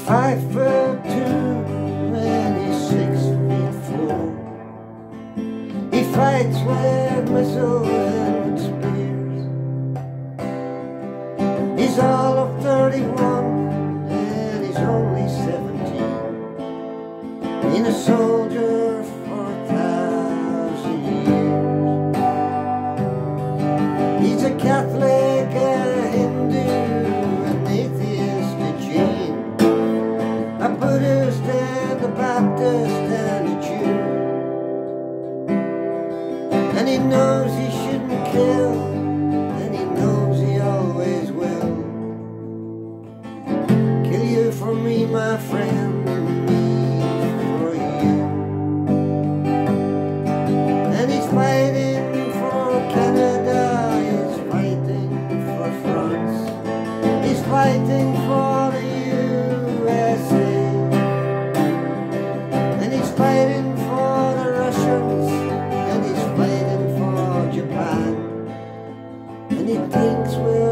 5'2" and he's 6'4". He fights with muscle and spears. He's all of 31 and he's only 17. Been a soldier for 1,000 years. He's a Catholic, a Hindu, an atheist, a Jain, a Buddhist and a Baptist and a Jew. And he knows he shouldn't kill, and he knows he always will. Kill you for me, my friend, and me for you. And he's fighting for Canada, he's fighting for France, he's fighting for the USA. And he's fighting for the Russians, and he's fighting for Japan. And he thinks we're